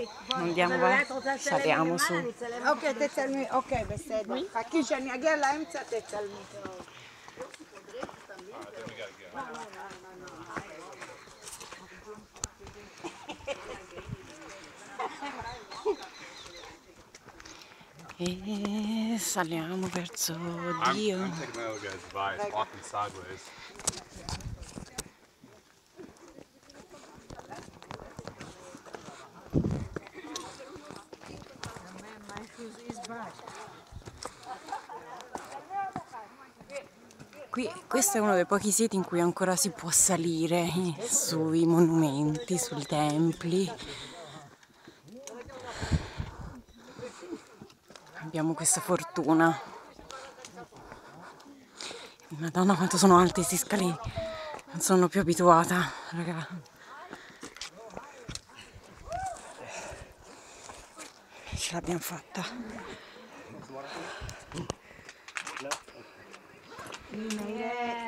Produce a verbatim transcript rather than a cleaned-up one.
Andiamo, va. Saliamo su. Ok, tetselmi. Ok, beseda. Hakki שאני אגיע לאמצע תצלמי. E saliamo verso Dio. I'm taking my other guy's advice, walking sideways. Qui, questo è uno dei pochi siti in cui ancora si può salire sui monumenti, sui templi. Abbiamo questa fortuna. Madonna quanto sono alti questi scalini. Non sono più abituata, raga. Ce l'abbiamo fatta. We made it.